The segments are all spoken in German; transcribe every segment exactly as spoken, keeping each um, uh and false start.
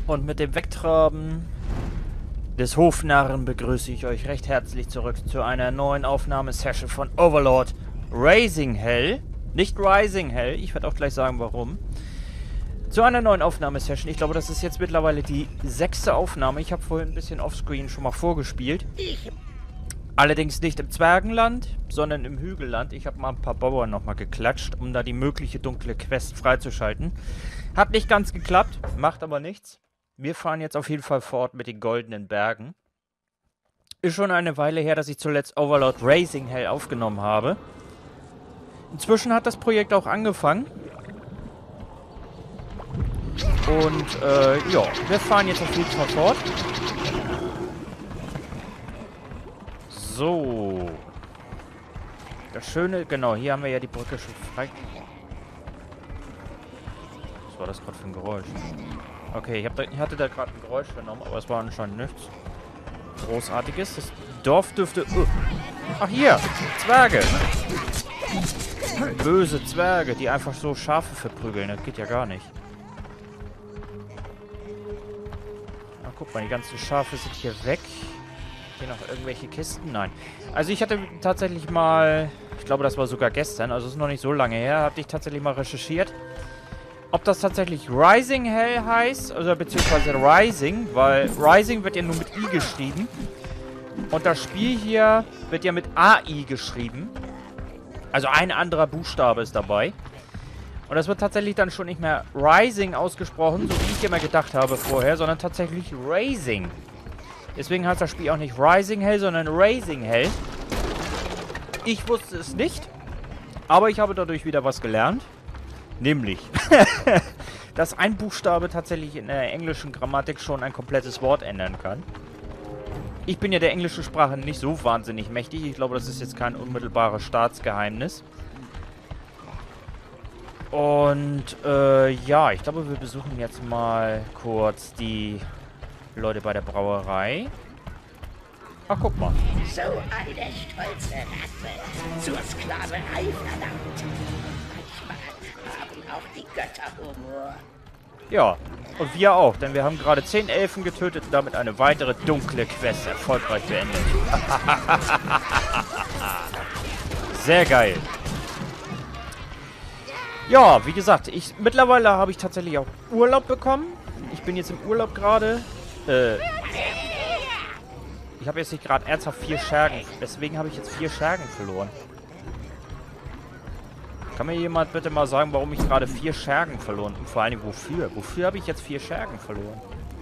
Und mit dem Wegtraben des Hofnarren begrüße ich euch recht herzlich zurück zu einer neuen Aufnahmesession von Overlord Raising Hell. Nicht Rising Hell, ich werde auch gleich sagen, warum. Zu einer neuen Aufnahmesession. Ich glaube, das ist jetzt mittlerweile die sechste Aufnahme. Ich habe vorhin ein bisschen offscreen schon mal vorgespielt. Allerdings nicht im Zwergenland, sondern im Hügelland. Ich habe mal ein paar Bauern nochmal geklatscht, um da die mögliche dunkle Quest freizuschalten. Hat nicht ganz geklappt, macht aber nichts. Wir fahren jetzt auf jeden Fall fort mit den goldenen Bergen. Ist schon eine Weile her, dass ich zuletzt Overlord Raising Hell aufgenommen habe. Inzwischen hat das Projekt auch angefangen. Und, äh, ja, wir fahren jetzt auf jeden Fall fort. So. Das Schöne, genau, hier haben wir ja die Brücke schon frei. Was war das gerade für ein Geräusch? Okay, ich, hab da, ich hatte da gerade ein Geräusch vernommen, aber es war anscheinend nichts Großartiges. Das Dorf dürfte... Uh. Ach, hier! Zwerge! Böse Zwerge, die einfach so Schafe verprügeln. Das geht ja gar nicht. Ach, guck mal, die ganzen Schafe sind hier weg. Hier noch irgendwelche Kisten? Nein. Also ich hatte tatsächlich mal... Ich glaube, das war sogar gestern, also es ist noch nicht so lange her, hatte ich tatsächlich mal recherchiert. Ob das tatsächlich Rising Hell heißt, oder beziehungsweise Rising, weil Rising wird ja nur mit I geschrieben. Und das Spiel hier wird ja mit A I geschrieben. Also ein anderer Buchstabe ist dabei. Und das wird tatsächlich dann schon nicht mehr Rising ausgesprochen, so wie ich immer gedacht habe vorher, sondern tatsächlich Raising. Deswegen heißt das Spiel auch nicht Rising Hell, sondern Raising Hell. Ich wusste es nicht, aber ich habe dadurch wieder was gelernt. Nämlich, dass ein Buchstabe tatsächlich in der englischen Grammatik schon ein komplettes Wort ändern kann. Ich bin ja der englischen Sprache nicht so wahnsinnig mächtig. Ich glaube, das ist jetzt kein unmittelbares Staatsgeheimnis. Und, äh, ja, ich glaube, wir besuchen jetzt mal kurz die Leute bei der Brauerei. Ach, guck mal. So eine stolze Rasse zur Sklaverei verdammt. Haben auch die Götter Humor. Ja, und wir auch, denn wir haben gerade zehn Elfen getötet und damit eine weitere dunkle Quest erfolgreich beendet. Sehr geil. Ja, wie gesagt, ich mittlerweile habe ich tatsächlich auch Urlaub bekommen. Ich bin jetzt im Urlaub gerade. Äh, ich habe jetzt nicht gerade ernsthaft vier Schergen. Deswegen habe ich jetzt vier Schergen verloren. Kann mir jemand bitte mal sagen, warum ich gerade vier Schergen verloren habe? Und vor allem wofür? Wofür habe ich jetzt vier Schergen verloren?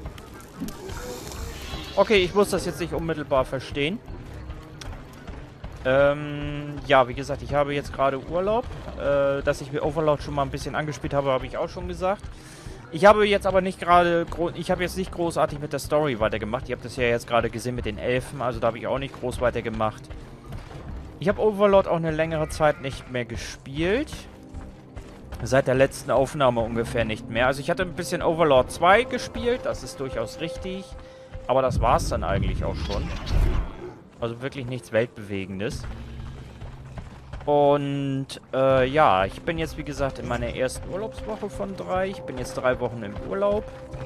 Okay, ich muss das jetzt nicht unmittelbar verstehen. Ähm, ja, wie gesagt, ich habe jetzt gerade Urlaub. Äh, dass ich mir Overlord schon mal ein bisschen angespielt habe, habe ich auch schon gesagt. Ich habe jetzt aber nicht gerade... Ich habe jetzt nicht großartig mit der Story weitergemacht. Ihr habt das ja jetzt gerade gesehen mit den Elfen. Also da habe ich auch nicht groß weitergemacht. Ich habe Overlord auch eine längere Zeit nicht mehr gespielt. Seit der letzten Aufnahme ungefähr nicht mehr. Also ich hatte ein bisschen Overlord zwei gespielt. Das ist durchaus richtig. Aber das war es dann eigentlich auch schon. Also wirklich nichts Weltbewegendes. Und äh, ja, ich bin jetzt wie gesagt in meiner ersten Urlaubswoche von drei. Ich bin jetzt drei Wochen im Urlaub.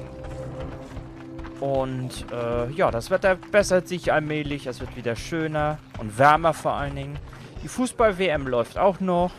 Und äh, ja, das Wetter bessert sich allmählich. Es wird wieder schöner und wärmer vor allen Dingen. Die Fußball-W M läuft auch noch.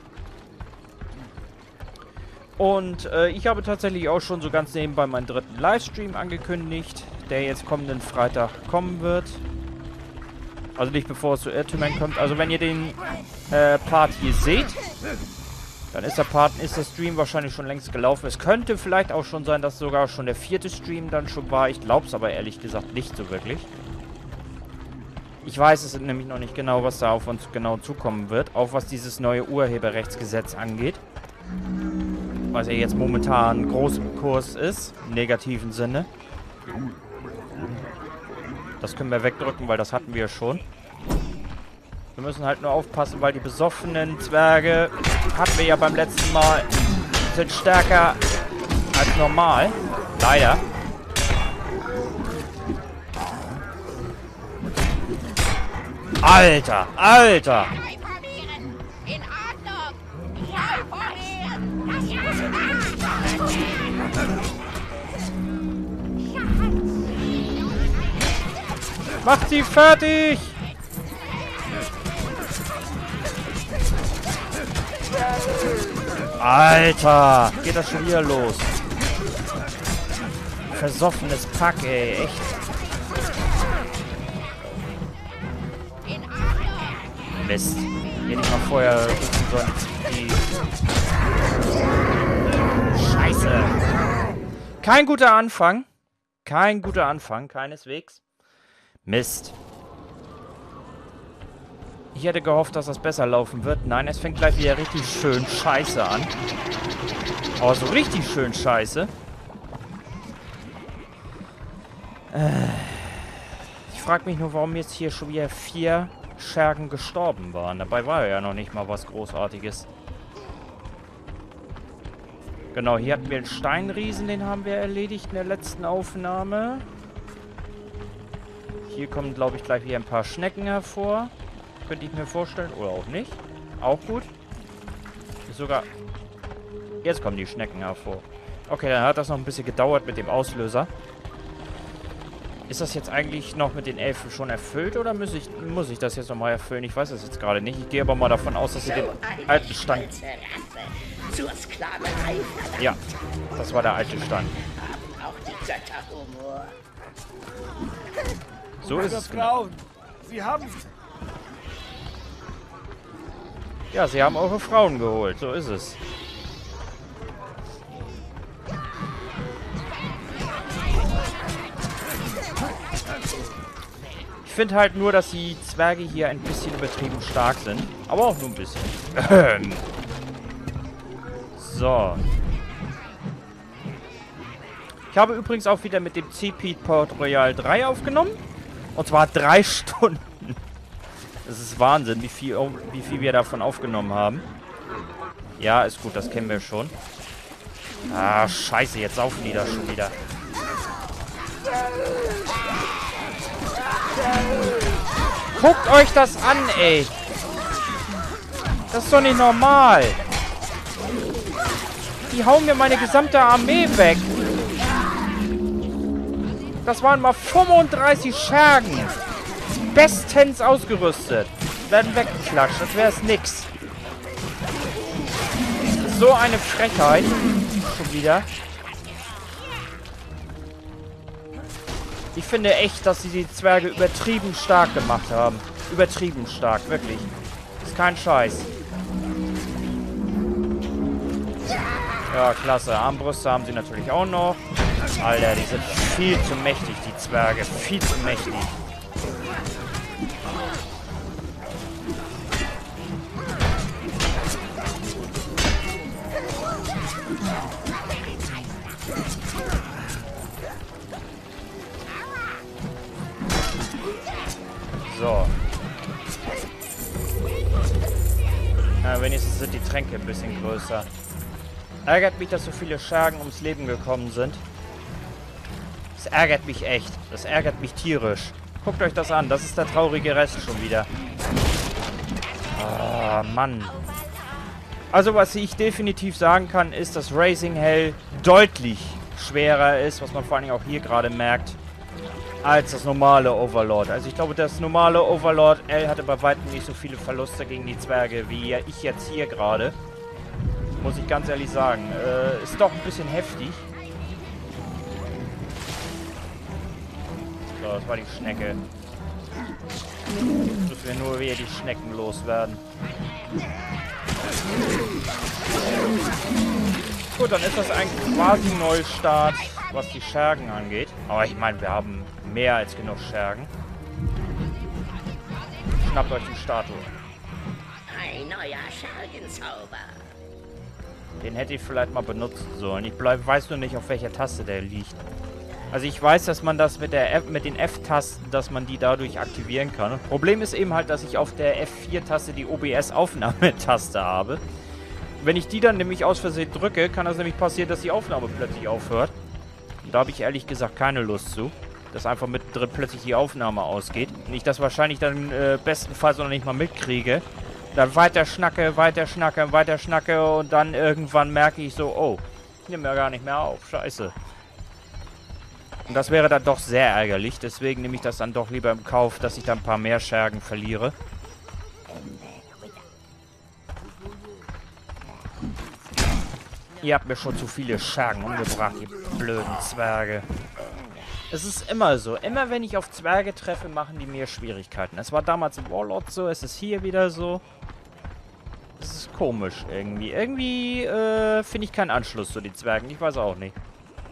Und äh, ich habe tatsächlich auch schon so ganz nebenbei meinen dritten Livestream angekündigt, der jetzt kommenden Freitag kommen wird. Also nicht bevor es zu Irrtümern kommt. Also wenn ihr den äh, Part hier seht, dann ist der Part, ist der Stream wahrscheinlich schon längst gelaufen. Es könnte vielleicht auch schon sein, dass sogar schon der vierte Stream dann schon war. Ich glaube es aber ehrlich gesagt nicht so wirklich. Ich weiß es nämlich noch nicht genau, was da auf uns genau zukommen wird. Auch was dieses neue Urheberrechtsgesetz angeht. Was ja jetzt momentan groß im Kurs ist. Im negativen Sinne. Das können wir wegdrücken, weil das hatten wir schon. Wir müssen halt nur aufpassen, weil die besoffenen Zwerge, hatten wir ja beim letzten Mal, sind stärker als normal. Leider. Alter, Alter! In Ordnung! Informieren! Macht sie fertig! Alter! Geht das schon wieder los? Versoffenes Pack, ey. Echt. Mist. Hätte ich mal vorher rufen sollen. Die Scheiße. Kein guter Anfang. Kein guter Anfang. Keineswegs. Mist. Ich hätte gehofft, dass das besser laufen wird. Nein, es fängt gleich wieder richtig schön scheiße an. Aber so richtig schön scheiße. Ich frage mich nur, warum jetzt hier schon wieder vier Schergen gestorben waren. Dabei war ja noch nicht mal was Großartiges. Genau, hier hatten wir einen Steinriesen, den haben wir erledigt in der letzten Aufnahme. Hier kommen, glaube ich, gleich wieder ein paar Schnecken hervor. Könnte ich mir vorstellen. Oder auch nicht. Auch gut. Ist sogar... Jetzt kommen die Schnecken hervor. Okay, dann hat das noch ein bisschen gedauert mit dem Auslöser. Ist das jetzt eigentlich noch mit den Elfen schon erfüllt oder muss ich, muss ich das jetzt nochmal erfüllen? Ich weiß es jetzt gerade nicht. Ich gehe aber mal davon aus, dass sie den alten Stand... Zur Sklaverei. Ja, das war der alte Stand. Auch die Götter Humor. So ist es. Genau. Sie haben... Ja, sie haben eure Frauen geholt. So ist es. Ich finde halt nur, dass die Zwerge hier ein bisschen übertrieben stark sind. Aber auch nur ein bisschen. So. Ich habe übrigens auch wieder mit dem C P Port Royal drei aufgenommen. Und zwar drei Stunden. Das ist Wahnsinn, wie viel, wie viel wir davon aufgenommen haben. Ja, ist gut, das kennen wir schon. Ah, scheiße, jetzt saufen die da schon wieder. Guckt euch das an, ey. Das ist doch nicht normal. Die hauen mir meine gesamte Armee weg. Das waren mal fünfunddreißig Schergen. Bestens ausgerüstet. Werden weggeklatscht, als wäre es nix. So eine Frechheit. Schon wieder. Ich finde echt, dass sie die Zwerge übertrieben stark gemacht haben. Übertrieben stark, wirklich. Ist kein Scheiß. Ja, klasse. Armbrüste haben sie natürlich auch noch. Alter, die sind viel zu mächtig, die Zwerge. Viel zu mächtig. So. Ja, wenigstens sind die Tränke ein bisschen größer. Ärgert mich, dass so viele Schergen ums Leben gekommen sind. Das ärgert mich echt. Das ärgert mich tierisch. Guckt euch das an. Das ist der traurige Rest schon wieder. Ah, Mann. Also, was ich definitiv sagen kann, ist, dass Raising Hell deutlich schwerer ist, was man vor allem auch hier gerade merkt, als das normale Overlord. Also ich glaube, das normale Overlord L hatte bei weitem nicht so viele Verluste gegen die Zwerge, wie ich jetzt hier gerade. Muss ich ganz ehrlich sagen. Äh, ist doch ein bisschen heftig. So, das war die Schnecke. Jetzt müssen wir nur wieder die Schnecken loswerden. Gut, dann ist das eigentlich quasi ein Neustart, was die Schergen angeht. Aber ich meine, wir haben mehr als genug Schergen. Schnappt euch die Statue. Ein neuer Schergenzauber. Den hätte ich vielleicht mal benutzen sollen. Ich bleib, weiß nur nicht, auf welcher Taste der liegt. Also ich weiß, dass man das mit, der F, mit den F-Tasten, dass man die dadurch aktivieren kann. Problem ist eben halt, dass ich auf der F vier Taste die O B S-Aufnahmetaste habe. Wenn ich die dann nämlich aus Versehen drücke, kann das nämlich passieren, dass die Aufnahme plötzlich aufhört. Und da habe ich ehrlich gesagt keine Lust zu. Dass einfach mittendrin plötzlich die Aufnahme ausgeht. Und ich das wahrscheinlich dann äh, bestenfalls noch nicht mal mitkriege. Dann weiter schnacke, weiter schnacke, weiter schnacke und dann irgendwann merke ich so, oh, ich nehme ja gar nicht mehr auf. Scheiße. Und das wäre dann doch sehr ärgerlich. Deswegen nehme ich das dann doch lieber im Kauf, dass ich da ein paar mehr Schergen verliere. Ihr habt mir schon zu viele Schergen umgebracht, ihr blöden Zwerge. Es ist immer so. Immer wenn ich auf Zwerge treffe, machen die mir Schwierigkeiten. Es war damals im Warlord so, es ist hier wieder so. Es ist komisch irgendwie. Irgendwie äh, finde ich keinen Anschluss zu den Zwergen. Ich weiß auch nicht.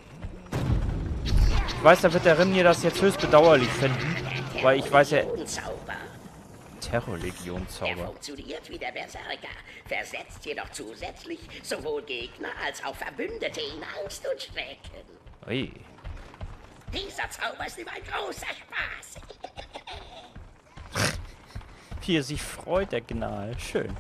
Ich weiß, da wird der Rimnir das jetzt höchst bedauerlich finden. Weil ich weiß ja... Terrorlegion-Zauber. Er funktioniert wie der Berserker, versetzt jedoch zusätzlich sowohl Gegner als auch Verbündete in Angst und Schrecken. Ui. Dieser Zauber ist ihm ein großer Spaß. Wie er sich freut, der Gnal. Schön.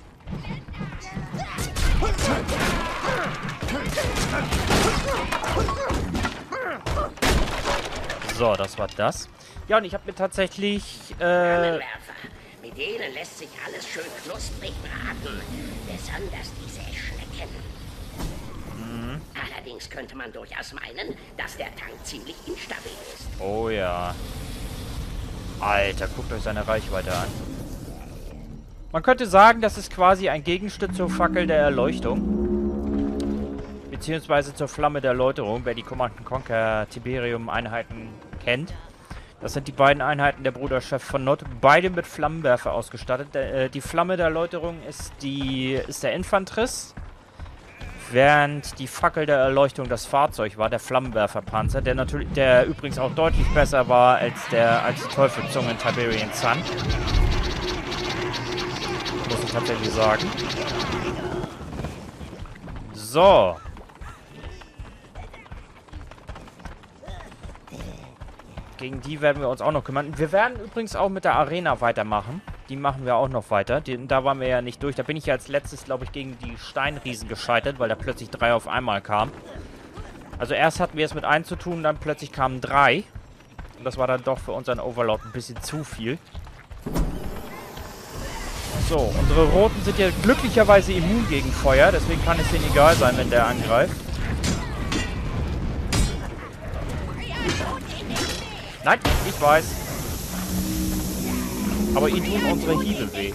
So, das war das. Ja, und ich habe mir tatsächlich... Äh, Mit denen lässt sich alles schön knusprig braten. Besonders diese Schnecken. Mhm. Allerdings könnte man durchaus meinen, dass der Tank ziemlich instabil ist. Oh ja. Alter, guckt euch seine Reichweite an. Man könnte sagen, das ist quasi ein Gegenstück zur Fackel der Erleuchtung. Beziehungsweise zur Flamme der Erläuterung, wer die Command and Conquer Tiberium Einheiten kennt. Das sind die beiden Einheiten der Bruderschaft von Nord, beide mit Flammenwerfer ausgestattet. Der, die Flamme der Erläuterung ist, die, ist der Infanterist, während die Fackel der Erleuchtung das Fahrzeug war, der Flammenwerferpanzer, der natürlich, der übrigens auch deutlich besser war als der als die Teufelszunge in Tiberian Sun. Muss ich tatsächlich sagen. So. Gegen die werden wir uns auch noch kümmern. Wir werden übrigens auch mit der Arena weitermachen. Die machen wir auch noch weiter. Die, da waren wir ja nicht durch. Da bin ich ja als letztes, glaube ich, gegen die Steinriesen gescheitert, weil da plötzlich drei auf einmal kamen. Also erst hatten wir es mit einem zu tun, dann plötzlich kamen drei. Und das war dann doch für unseren Overlord ein bisschen zu viel. So, unsere Roten sind ja glücklicherweise immun gegen Feuer. Deswegen kann es denen egal sein, wenn der angreift. Nein, ich weiß. Aber ihnen tun unsere Hiebe weh.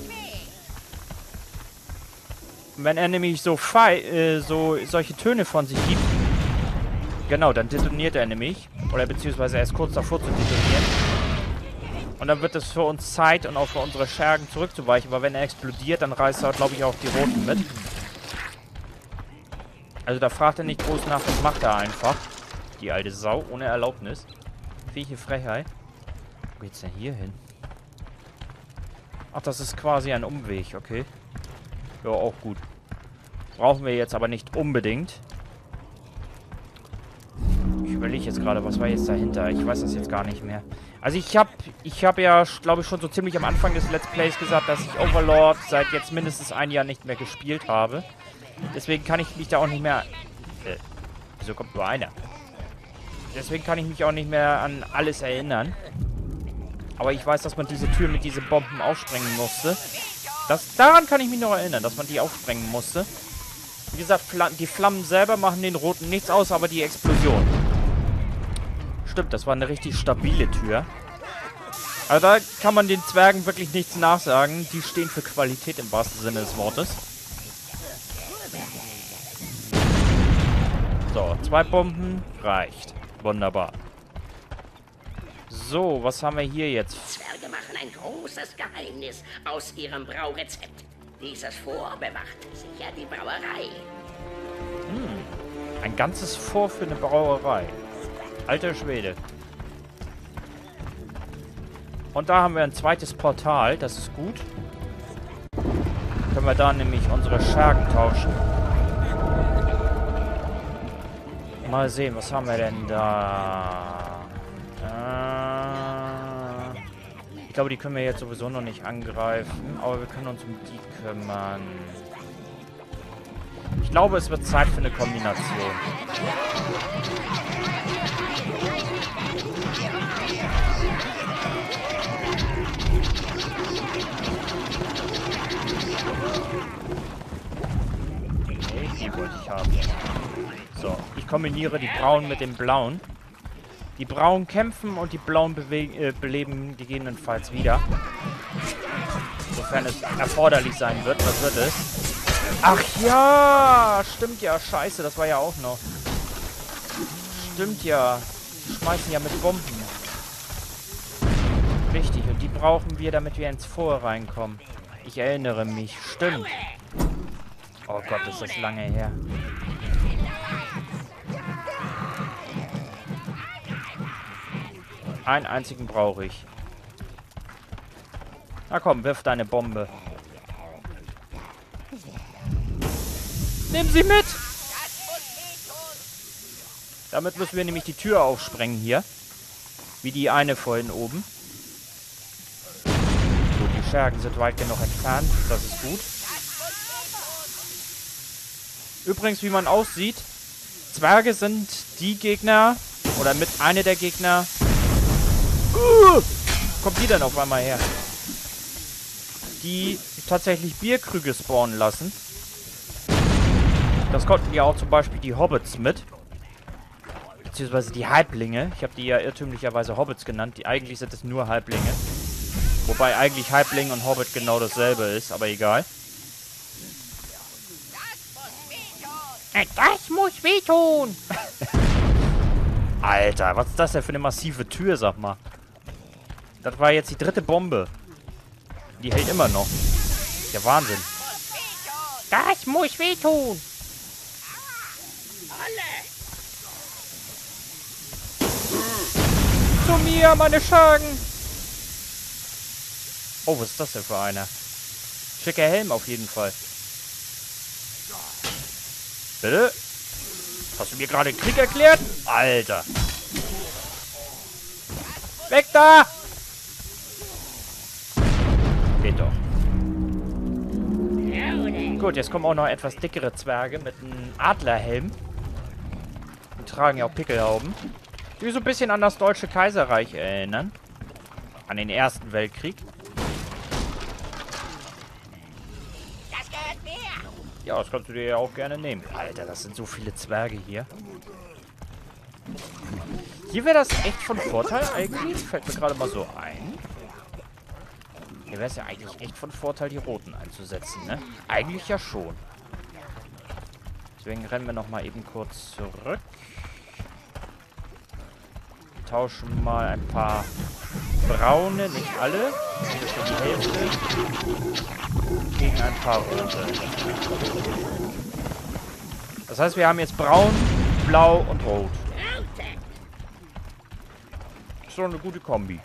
Wenn er nämlich so, fei äh, so solche Töne von sich gibt, genau, dann detoniert er nämlich. Oder beziehungsweise er ist kurz davor zu detonieren. Und dann wird es für uns Zeit und auch für unsere Schergen zurückzuweichen. Aber wenn er explodiert, dann reißt er, glaube ich, auch die Roten mit. Also da fragt er nicht groß nach, das macht er einfach. Die alte Sau, ohne Erlaubnis. Welche Frechheit. Wo geht's denn hier hin? Ach, das ist quasi ein Umweg, okay. Ja, auch gut. Brauchen wir jetzt aber nicht unbedingt. Ich überlege jetzt gerade, was war jetzt dahinter? Ich weiß das jetzt gar nicht mehr. Also ich habe ich hab ja, glaube ich, schon so ziemlich am Anfang des Let's Plays gesagt, dass ich Overlord seit jetzt mindestens ein Jahr nicht mehr gespielt habe. Deswegen kann ich mich da auch nicht mehr... Äh, wieso kommt nur einer? Deswegen kann ich mich auch nicht mehr an alles erinnern. Aber ich weiß, dass man diese Tür mit diesen Bomben aufsprengen musste. Das, daran kann ich mich noch erinnern, dass man die aufsprengen musste. Wie gesagt, die Flammen selber machen den Roten nichts aus, aber die Explosion. Stimmt, das war eine richtig stabile Tür. Also da kann man den Zwergen wirklich nichts nachsagen. Die stehen für Qualität im wahrsten Sinne des Wortes. So, zwei Bomben reicht. Wunderbar. So, was haben wir hier jetzt? Zwerge machen ein großes Geheimnis aus ihrem Braurezept. Dieses Fort bewacht sicher die Brauerei. Hm, ein ganzes Fort für eine Brauerei. Alter Schwede. Und da haben wir ein zweites Portal, das ist gut. Können wir da nämlich unsere Schergen tauschen. Mal sehen, was haben wir denn da? Äh, ich glaube, die können wir jetzt sowieso noch nicht angreifen, aber wir können uns um die kümmern. Ich glaube, es wird Zeit für eine Kombination. Nee, die wollte ich haben. So, ich kombiniere die braunen mit dem blauen. Die Braunen kämpfen und die Blauen bewegen, äh, beleben gegebenenfalls wieder. Sofern es erforderlich sein wird. Was wird es? Ach ja! Stimmt ja. Scheiße, das war ja auch noch. Stimmt ja. Die schmeißen ja mit Bomben. Richtig. Und die brauchen wir, damit wir ins Fort reinkommen. Ich erinnere mich. Stimmt. Oh Gott, ist das lange her. Einen einzigen brauche ich. Na komm, wirf deine Bombe. Nimm sie mit! Damit müssen wir nämlich die Tür aufsprengen hier. Wie die eine vorhin oben. So, die Schergen sind weit genug entfernt. Das ist gut. Übrigens, wie man aussieht, Zwerge sind die Gegner, oder mit einer der Gegner. Uh, kommt die denn auf einmal her? Die tatsächlich Bierkrüge spawnen lassen. Das konnten ja auch zum Beispiel die Hobbits mit. Beziehungsweise die Halblinge. Ich habe die ja irrtümlicherweise Hobbits genannt. Die, eigentlich sind es nur Halblinge. Wobei eigentlich Halbling und Hobbit genau dasselbe ist, aber egal. Das muss wehtun! Alter, was ist das denn für eine massive Tür, sag mal? Das war jetzt die dritte Bombe. Die hält immer noch. Der Wahnsinn. Das muss wehtun! Zu mir, meine Schergen! Oh, was ist das denn für einer? Schicker Helm auf jeden Fall. Bitte? Hast du mir gerade Krieg erklärt? Alter. Weg da! Geht doch. Gut, jetzt kommen auch noch etwas dickere Zwerge mit einem Adlerhelm. Die tragen ja auch Pickelhauben. Die so ein bisschen an das Deutsche Kaiserreich erinnern. An den Ersten Weltkrieg. Das gehört mir. Ja, das kannst du dir ja auch gerne nehmen. Alter, das sind so viele Zwerge hier. Hier wäre das echt von Vorteil eigentlich. Fällt mir gerade mal so ein. Hier wäre es ja eigentlich echt von Vorteil, die Roten einzusetzen, ne? Eigentlich ja schon. Deswegen rennen wir nochmal eben kurz zurück. Tauschen mal ein paar braune, nicht alle. Ungefähr die Hälfte. Gegen ein paar rote. Das heißt, wir haben jetzt braun, blau und rot. Ist doch eine gute Kombi.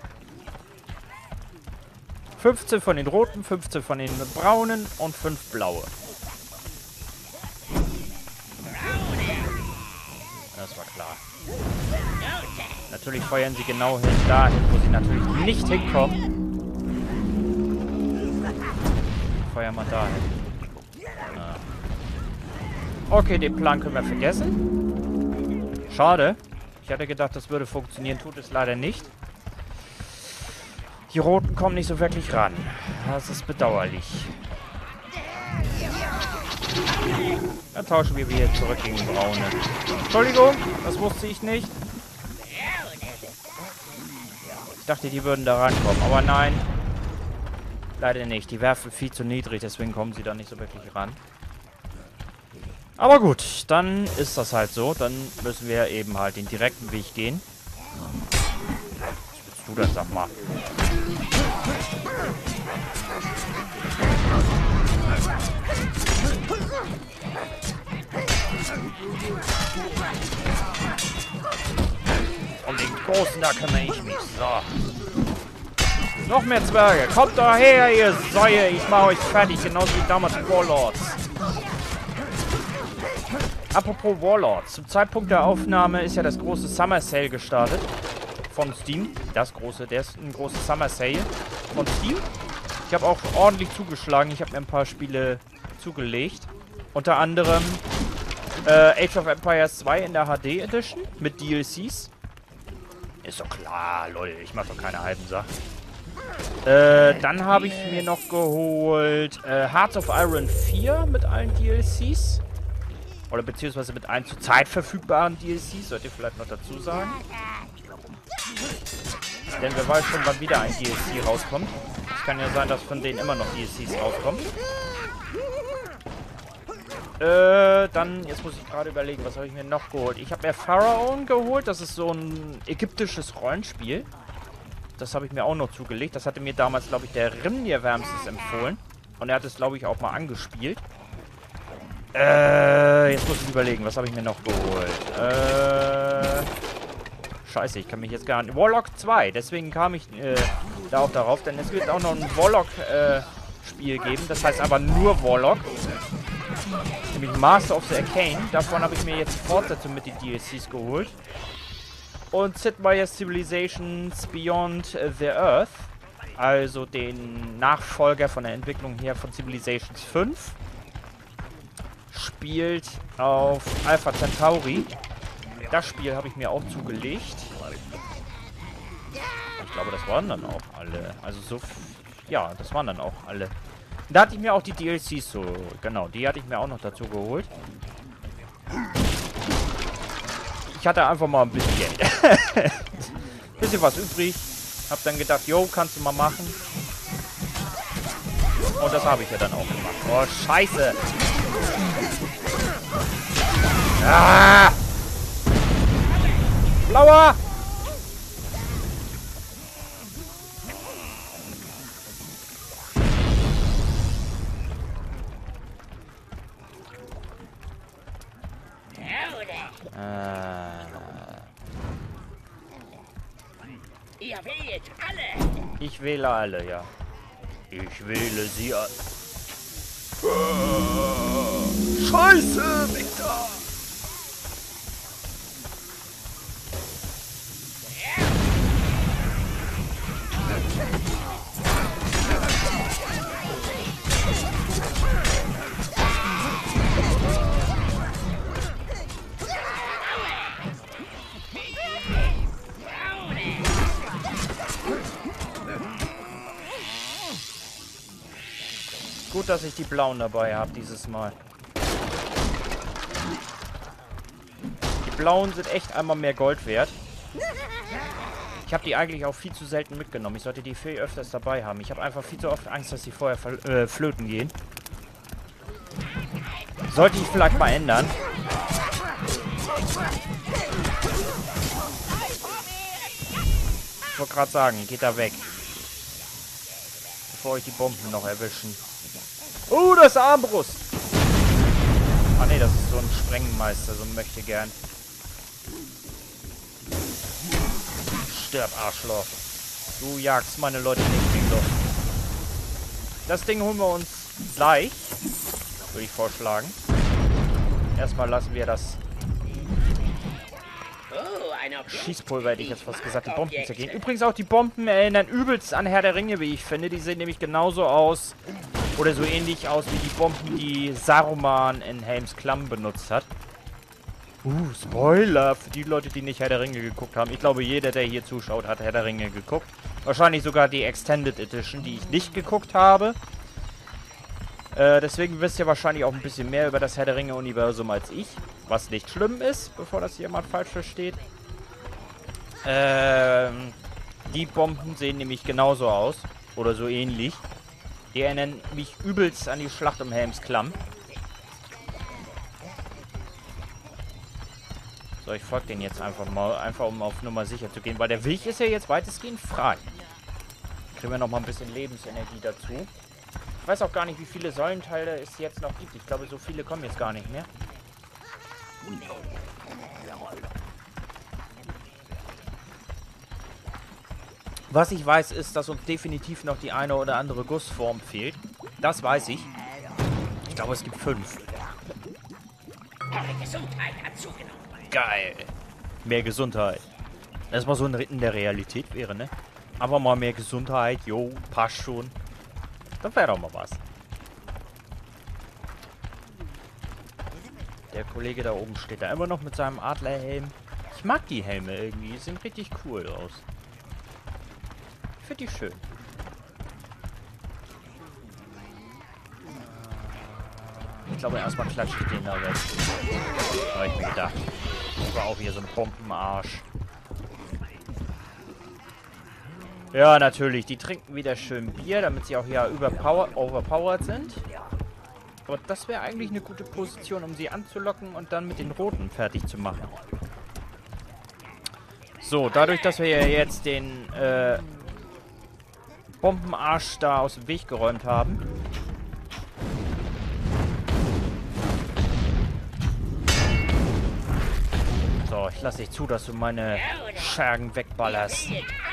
fünfzehn von den roten, fünfzehn von den braunen und fünf blaue. Das war klar. Natürlich feuern sie genau hin dahin, wo sie natürlich nicht hinkommen. Feuern wir dahin. Ah. Okay, den Plan können wir vergessen. Schade. Ich hatte gedacht, das würde funktionieren. Tut es leider nicht. Die Roten kommen nicht so wirklich ran. Das ist bedauerlich. Dann tauschen wir wieder zurück gegen Braune. Entschuldigung, das wusste ich nicht. Ich dachte, die würden da rankommen, aber nein. Leider nicht. Die werfen viel zu niedrig, deswegen kommen sie da nicht so wirklich ran. Aber gut, dann ist das halt so. Dann müssen wir eben halt den direkten Weg gehen. Was willst du denn, sag mal? Um den Großen, da kümmere ich mich. So. Noch mehr Zwerge. Kommt doch her, ihr Säue. Ich mache euch fertig, genauso wie damals Warlords. Apropos Warlords. Zum Zeitpunkt der Aufnahme ist ja das große Summer Sale gestartet. Von Steam. Das große, der ist ein großes Summer Sale von Steam. Ich habe auch ordentlich zugeschlagen. Ich habe mir ein paar Spiele zugelegt. Unter anderem äh, Age of Empires zwei in der H D Edition mit D L Cs. Ist doch klar, lol. Ich mache doch keine halben Sachen. Äh, dann habe ich mir noch geholt äh, Hearts of Iron vier mit allen D L Cs. Oder beziehungsweise mit einem zurzeit verfügbaren D L C, sollt ihr vielleicht noch dazu sagen. Denn wer weiß schon, wann wieder ein D L C rauskommt. Es kann ja sein, dass von denen immer noch D L Cs rauskommen. Äh, dann, jetzt muss ich gerade überlegen, was habe ich mir noch geholt? Ich habe mir Pharaon geholt, das ist so ein ägyptisches Rollenspiel. Das habe ich mir auch noch zugelegt. Das hatte mir damals, glaube ich, der Rimnir wärmstens empfohlen. Und er hat es, glaube ich, auch mal angespielt. Äh, jetzt muss ich überlegen, was habe ich mir noch geholt? Äh, scheiße, ich kann mich jetzt gar nicht... Warlock zwei, deswegen kam ich äh, da auch darauf, denn es wird auch noch ein Warlock-Spiel äh, geben. Das heißt aber nur Warlock. Nämlich Master of the Arcane. Davon habe ich mir jetzt Fortsetzung mit den D L Cs geholt. Und Sid Meier's Civilizations Beyond the Earth. Also den Nachfolger von der Entwicklung her von Civilizations fünf. Spielt auf Alpha Centauri. Das Spiel habe ich mir auch zugelegt. Ich glaube, das waren dann auch alle. Also so... Ja, das waren dann auch alle. Da hatte ich mir auch die D L Cs so... Genau, die hatte ich mir auch noch dazu geholt. Ich hatte einfach mal ein bisschen Geld. Bisschen was übrig. Hab dann gedacht, yo, kannst du mal machen. Und das habe ich ja dann auch gemacht. Oh, scheiße. Ah! Blauer! Ihr wählt alle! Ich wähle alle, ja. Ich wähle sie alle. Scheiße, Victor! Gut, dass ich die blauen dabei habe dieses Mal. Die blauen sind echt einmal mehr Gold wert. Ich habe die eigentlich auch viel zu selten mitgenommen. Ich sollte die viel öfters dabei haben. Ich habe einfach viel zu oft Angst, dass sie vorher äh, flöten gehen. Sollte ich vielleicht mal ändern. Ich wollte gerade sagen, geht da weg. Bevor euch die Bomben noch erwischen. Oh, das ist Armbrust. Ah ne, das ist so ein Sprengmeister, so ein Möchtegern. Stirb, Arschloch. Du jagst meine Leute nicht in die Luft. Das Ding holen wir uns gleich. Würde ich vorschlagen. Erstmal lassen wir das Schießpulver, hätte ich jetzt fast gesagt, die Bomben zergehen. Übrigens auch die Bomben erinnern übelst an Herr der Ringe, wie ich finde. Die sehen nämlich genauso aus oder so ähnlich aus wie die Bomben, die Saruman in Helms Klamm benutzt hat. Uh, Spoiler für die Leute, die nicht Herr der Ringe geguckt haben. Ich glaube, jeder, der hier zuschaut, hat Herr der Ringe geguckt. Wahrscheinlich sogar die Extended Edition, die ich nicht geguckt habe. Äh, deswegen wisst ihr wahrscheinlich auch ein bisschen mehr über das Herr der Ringe-Universum als ich. Was nicht schlimm ist, bevor das jemand falsch versteht. Ähm, die Bomben sehen nämlich genauso aus. Oder so ähnlich. Die erinnern mich übelst an die Schlacht um Helms Klamm. So, ich folge den jetzt einfach mal. Einfach um auf Nummer sicher zu gehen. Weil der Weg ist ja jetzt weitestgehend frei. Kriegen wir noch mal ein bisschen Lebensenergie dazu. Ich weiß auch gar nicht, wie viele Säulenteile es jetzt noch gibt. Ich glaube, so viele kommen jetzt gar nicht mehr. Was ich weiß, ist, dass uns definitiv noch die eine oder andere Gussform fehlt. Das weiß ich. Ich glaube, es gibt fünf. Eure Gesundheit hat zugenommen. Geil. Mehr Gesundheit. Das mal so ein Ritt in der Realität wäre, ne? Einfach mal mehr Gesundheit. Jo, passt schon. Das wäre doch mal was. Der Kollege da oben steht da immer noch mit seinem Adlerhelm. Ich mag die Helme irgendwie. Die sehen richtig cool aus. Ich finde die schön. Ich glaube, erstmal klatsche ich den da weg. Habe ich mir gedacht. Das war auch hier so ein Bombenarsch. Ja, natürlich. Die trinken wieder schön Bier, damit sie auch hier überpower overpowered sind. Aber das wäre eigentlich eine gute Position, um sie anzulocken und dann mit den Roten fertig zu machen. So, dadurch, dass wir ja jetzt den äh, Bombenarsch da aus dem Weg geräumt haben. So, ich lasse nicht zu, dass du meine Schergen wegballerst.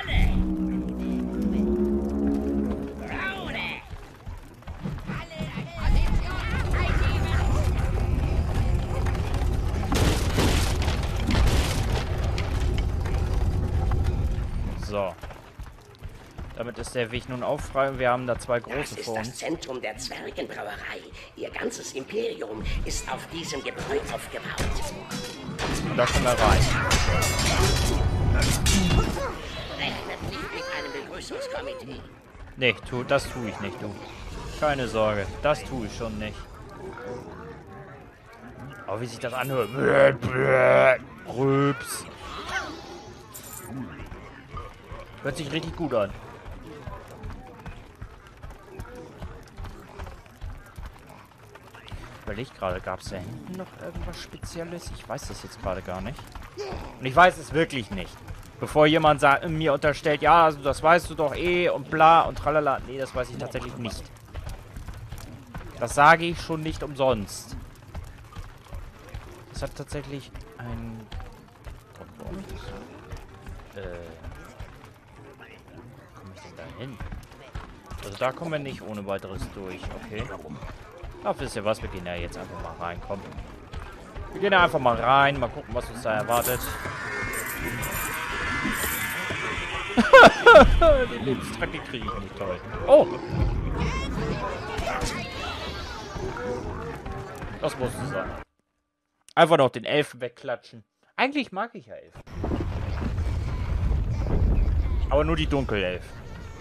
So. Damit ist der Weg nun auch frei und wir haben da zwei große vor uns. Das ist das Zentrum der Zwergenbrauerei. Ihr ganzes Imperium ist auf diesem Gebäude aufgebaut. Und da kommen wir rein. Rechnet nicht mit einem Begrüßungskomitee. Nee, tu, das tue ich nicht, du. Keine Sorge, das tue ich schon nicht. Aber wie sich das anhört. Rübs. Hört sich richtig gut an. Ich überlege gerade, gab es da hinten noch irgendwas Spezielles? Ich weiß das jetzt gerade gar nicht. Und ich weiß es wirklich nicht. Bevor jemand sagt, mir unterstellt, ja, also das weißt du doch eh und bla und tralala. Nee, das weiß ich tatsächlich nicht. Das sage ich schon nicht umsonst. Das hat tatsächlich ein... Äh... Wo komme ich denn da hin? Also da kommen wir nicht ohne weiteres durch, okay. Ach, wisst ihr was? Wir gehen ja jetzt einfach mal rein, komm. Wir gehen ja einfach mal rein, mal gucken, was uns da erwartet. Die Lebenstrecke kriege ich nicht toll. Oh! Das muss es sein. Einfach noch den Elfen wegklatschen. Eigentlich mag ich ja Elfen. Aber nur die Dunkelelfen.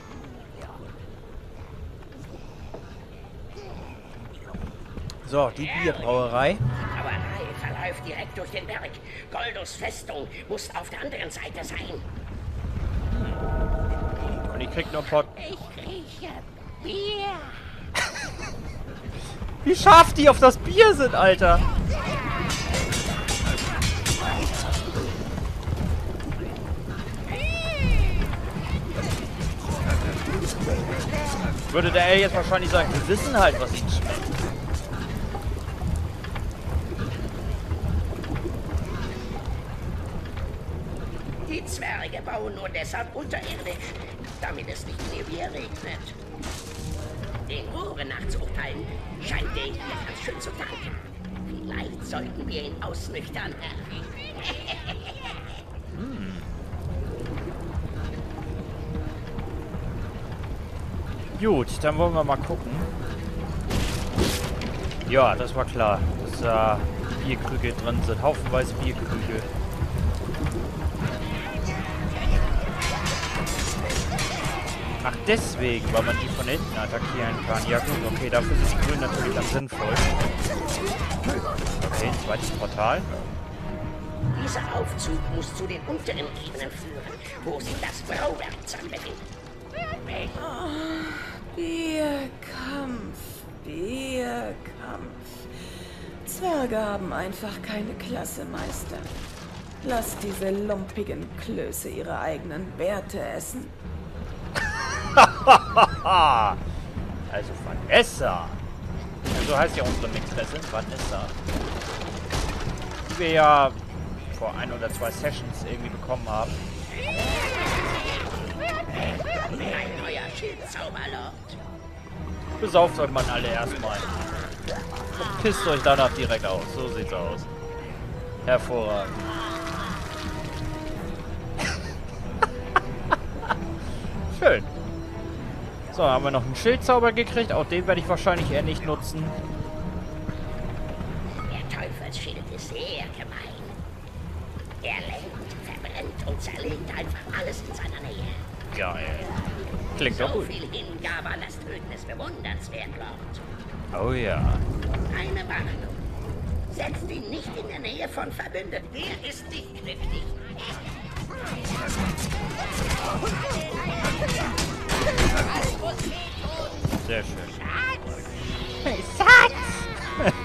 So, die Bierbrauerei. Die Brauerei verläuft direkt durch den Berg. Goldos Festung muss auf der anderen Seite sein. Und ich krieg nur Pot. Ich rieche Bier. Wie scharf die auf das Bier sind, Alter. Würde der L jetzt wahrscheinlich sagen, wir wissen halt, was ihnen schmeckt. Die Zwerge bauen nur deshalb unterirdisch, damit es nicht mehr Bier regnet. Den Rohren nachzuurteilen, scheint der hier ganz schön zu tanken. Vielleicht sollten wir ihn ausnüchtern. hm. Gut, dann wollen wir mal gucken. Ja, das war klar, dass da äh, Bierkrüge drin sind. Haufenweise Bierkrüge. Ach, deswegen, weil man die von hinten attackieren kann. Ja gut, okay, dafür sind die Grünen natürlich am sinnvollsten. Okay, ein zweites Portal. Dieser Aufzug muss zu den unteren Ebenen führen, wo sich das Brauwerkzeug befindet. Oh, Bierkampf, Bierkampf. Zwerge haben einfach keine Klasse, Meister. Lass diese lumpigen Klöße ihre eigenen Werte essen. Also Vanessa. So heißt ja unsere Mätressin, Vanessa. Die wir ja vor ein oder zwei Sessions irgendwie bekommen haben. Ein neuer Schildzauberlord. Besauft euch mal alle erstmal. Und pisst euch danach direkt aus. So sieht's aus. Hervorragend. Schön. So, haben wir noch einen Schildzauber gekriegt. Auch den werde ich wahrscheinlich eher nicht nutzen. Der Teufelsschild ist sehr gemein. Er lenkt, verbrennt und zerlegt einfach alles in seiner Nähe. Geil. Klingt doch So gut. viel Hingabe an das Töten ist bewundernswert, Lord. Oh ja. Eine Warnung. Setzt ihn nicht in der Nähe von Verbündeten. Der ist nicht glücklich. Sehr schön. Schatz!